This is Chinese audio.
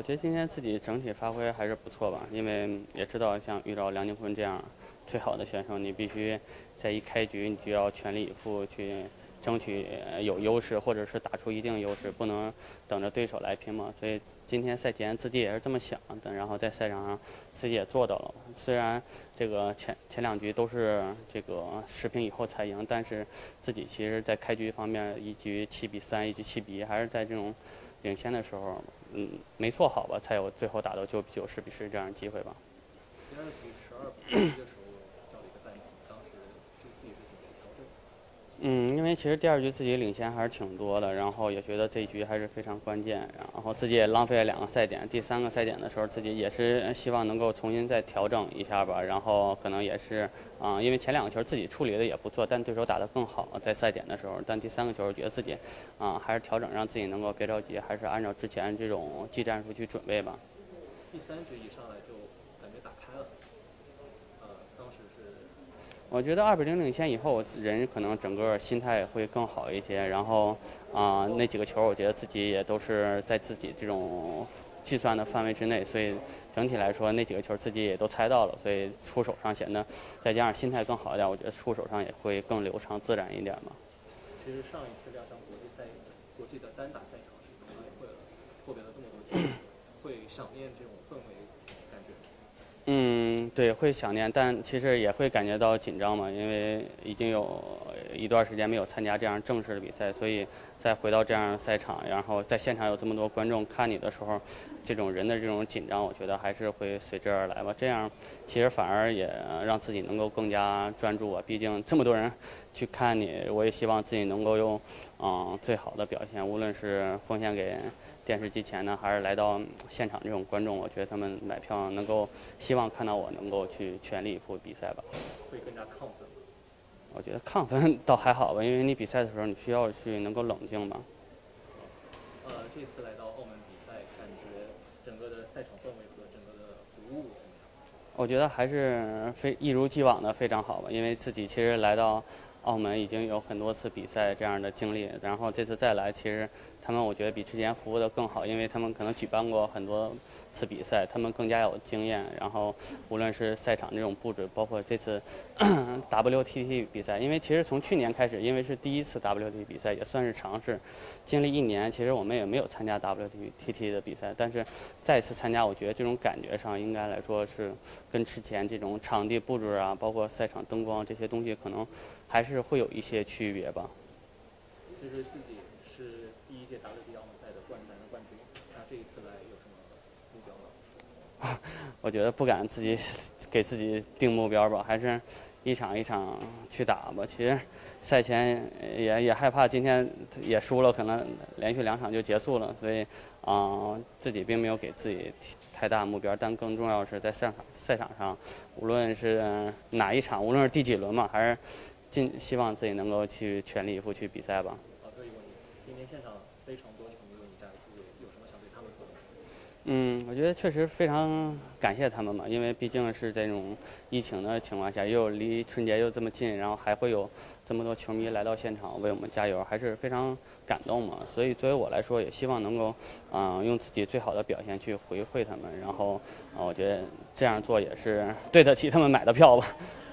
觉得今天自己整体发挥还是不错吧，因为也知道像遇到梁靖昆这样最好的选手，你必须在一开局你就要全力以赴去争取有优势，或者是打出一定优势，不能等着对手来拼嘛。所以今天赛前自己也是这么想的，然后在赛场上自己也做到了。虽然这个前两局都是这个10平以后才赢，但是自己其实在开局方面一局7比3，一局7比1，还是在这种领先的时候，没做好吧，才有最后打到9比9、10比10这样的机会吧。 第二局12比1的时候叫了一个单打，当时对自己是怎么调整？ 因为其实第二局自己领先还是挺多的，然后也觉得这一局还是非常关键，然后自己也浪费了2个赛点，第3个赛点的时候自己也是希望能够重新再调整一下吧，然后可能也是因为前2个球自己处理的也不错，但对手打得更好，在赛点的时候，但第3个球觉得自己还是调整让自己能够别着急，还是按照之前这种技战术去准备吧。 第3局一上来就感觉打开了，当时是。 我觉得2比0领先以后，人可能整个心态会更好一些。然后那几个球，我觉得自己也都是在自己这种计算的范围之内，所以整体来说那几个球自己也都猜到了，所以出手上显得再加上心态更好一点，我觉得出手上也会更流畅自然一点嘛。 其实上一次亮相国际的单打赛场是破别了这么多局，会想念这种氛围感觉。 对，会想念，但其实也会感觉到紧张嘛，因为已经有一段时间没有参加这样正式的比赛，所以再回到这样的赛场，然后在现场有这么多观众看你的时候，这种人的这种紧张，我觉得还是会随之而来吧。这样其实反而也让自己能够更加专注啊，毕竟这么多人去看你，我也希望自己能够用最好的表现，无论是奉献给电视机前呢，还是来到现场这种观众，我觉得他们买票能够希望看到我能够去全力以赴比赛吧。 会更加亢奋。 我觉得亢奋倒还好吧，因为你比赛的时候你需要去能够冷静吧。 这次来到澳门比赛，感觉整个的赛场氛围和整个的服务怎么样？ 我觉得还是一如既往的非常好吧，因为自己其实来到澳门已经有很多次比赛这样的经历，然后这次再来，其实他们我觉得比之前服务的更好，因为他们可能举办过很多次比赛，他们更加有经验，然后无论是赛场这种布置，包括这次WTT 比赛，因为其实从去年开始，因为是第一次 WTT 比赛，也算是尝试，经历1年，其实我们也没有参加 WTT 的比赛，但是再次参加，我觉得这种感觉上应该来说是跟之前这种场地布置啊，包括赛场灯光这些东西，可能还是会有一些区别吧。 其实自己是第1届WTT澳门赛的男的冠军，那这一次来有什么目标吗？ 我觉得不敢自己给自己定目标吧，还是一场一场去打吧。其实赛前也害怕今天也输了，可能连续2场就结束了，所以自己并没有给自己太大目标，但更重要的是在赛场上，无论是哪一场，无论是第几轮嘛，还是希望自己能够去全力以赴去比赛吧。 可以问你，今天现场非常多球迷为你加油助威，有什么想对他们说的吗？ 我觉得确实非常感谢他们嘛，因为毕竟是这种疫情的情况下，又离春节又这么近，然后还会有这么多球迷来到现场为我们加油，还是非常感动嘛。所以作为我来说，也希望能够用自己最好的表现去回馈他们，然后我觉得这样做也是对得起他们买的票吧。